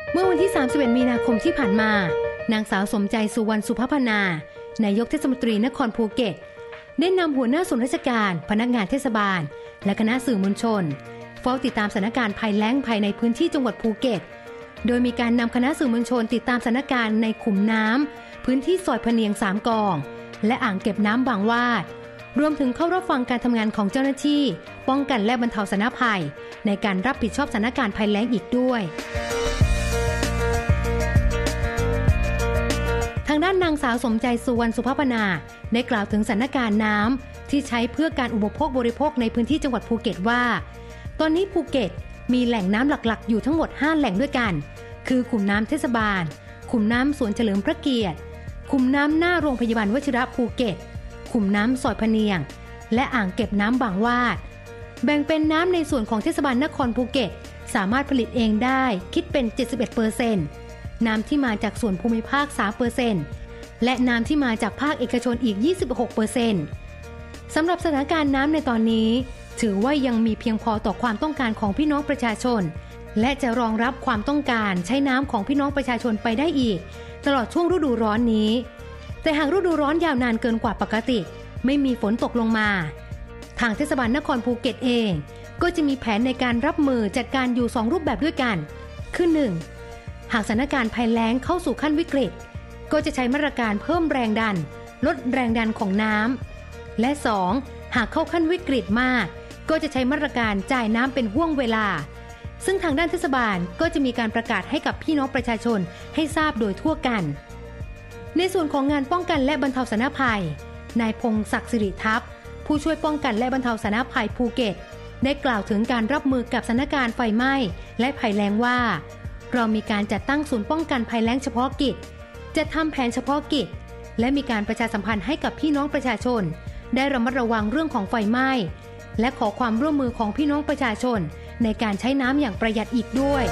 เมื่อวันที่31มีนาคมที่ผ่านมานางสาวสมใจสุวรรณสุภพนานายกเทศมนตรีนครภูเก็ตได้นำหัวหน้าส่วนราชการพนักงานเทศบาลและคณะสื่อมวลชนเฝ้าติดตามสถานการณ์ภัยแล้งภายในพื้นที่จังหวัดภูเก็ตโดยมีการนำคณะสื่อมวลชนติดตามสถานการณ์ในขุมน้ำพื้นที่ซอยพะเนียง3กองและอ่างเก็บน้ำบางวาดรวมถึงเข้ารับฟังการทำงานของเจ้าหน้าที่ป้องกันและบรรเทาสาธารณภัยในการรับผิดชอบสถานการณ์ภัยแล้งอีกด้วยทางด้านนางสาวสมใจสุวรรณสุภพนาได้กล่าวถึงสถานการณ์น้ำที่ใช้เพื่อการอุปโภคบริโภคในพื้นที่จังหวัดภูเก็ตว่าตอนนี้ภูเก็ตมีแหล่งน้ำหลักๆอยู่ทั้งหมด5แหล่งด้วยกันคือขุมน้ำเทศบาลขุมน้ำสวนเฉลิมพระเกียรติขุมน้ำหน้าโรงพยาบาลวชิระภูเก็ตขุมน้ำซอยพะเนียงและอ่างเก็บน้ำบางวาดแบ่งเป็นน้ำในส่วนของเทศบาลนครภูเก็ตสามารถผลิตเองได้คิดเป็น 71%น้ำที่มาจากส่วนภูมิภาค 3% และน้ำที่มาจากภาคเอกชนอีก 26% สำหรับสถานการณ์น้ำในตอนนี้ถือว่ายังมีเพียงพอต่อความต้องการของพี่น้องประชาชนและจะรองรับความต้องการใช้น้ำของพี่น้องประชาชนไปได้อีกตลอดช่วงฤดูร้อนนี้แต่หากฤดูร้อนยาวนานเกินกว่าปกติไม่มีฝนตกลงมาทางเทศบาลนครภูเก็ตเองก็จะมีแผนในการรับมือจัดการอยู่2รูปแบบด้วยกันคือ 1. หากสถานการณ์ภัยแล้งเข้าสู่ขั้นวิกฤตก็จะใช้มาตรการเพิ่มแรงดันลดแรงดันของน้ำและ 2. หากเข้าขั้นวิกฤตมากก็จะใช้มาตรการจ่ายน้ำเป็นห่วงเวลาซึ่งทางด้านเทศบาลก็จะมีการประกาศให้กับพี่น้องประชาชนให้ทราบโดยทั่วกันในส่วนของงานป้องกันและบรรเทาสาธารณภัยนายพงศักดิ์สิริทัพผู้ช่วยป้องกันและบรรเทาสาธารณภัยภูเก็ตได้กล่าวถึงการรับมือกับสถานการณ์ไฟไหม้และภัยแล้งว่าเรามีการจัดตั้งศูนย์ป้องกันภัยแล้งเฉพาะกิจจะทำแผนเฉพาะกิจและมีการประชาสัมพันธ์ให้กับพี่น้องประชาชนได้ระมัดระวังเรื่องของไฟไหม้และขอความร่วมมือของพี่น้องประชาชนในการใช้น้ำอย่างประหยัดอีกด้วย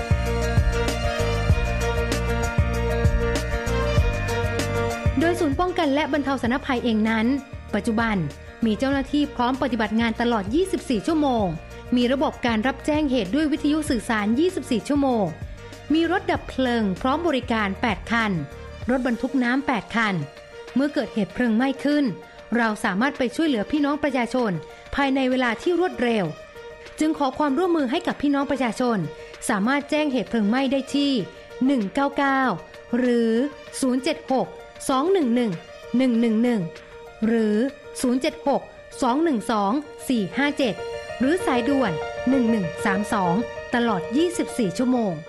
โดยศูนย์ป้องกันและบรรเทาสาธารณภัยเองนั้นปัจจุบันมีเจ้าหน้าที่พร้อมปฏิบัติงานตลอด24ชั่วโมงมีระบบการรับแจ้งเหตุด้วยวิทยุสื่อสาร24ชั่วโมงมีรถดับเพลิงพร้อมบริการ8คันรถบรรทุกน้ำ8คันเมื่อเกิดเหตุเพลิงไหม้ขึ้นเราสามารถไปช่วยเหลือพี่น้องประชาชนภายในเวลาที่รวดเร็วจึงขอความร่วมมือให้กับพี่น้องประชาชนสามารถแจ้งเหตุเพลิงไหม้ได้ที่199หรือ076-211-111หรือ076-212-457หรือสายด่วน1132ตลอด24ชั่วโมง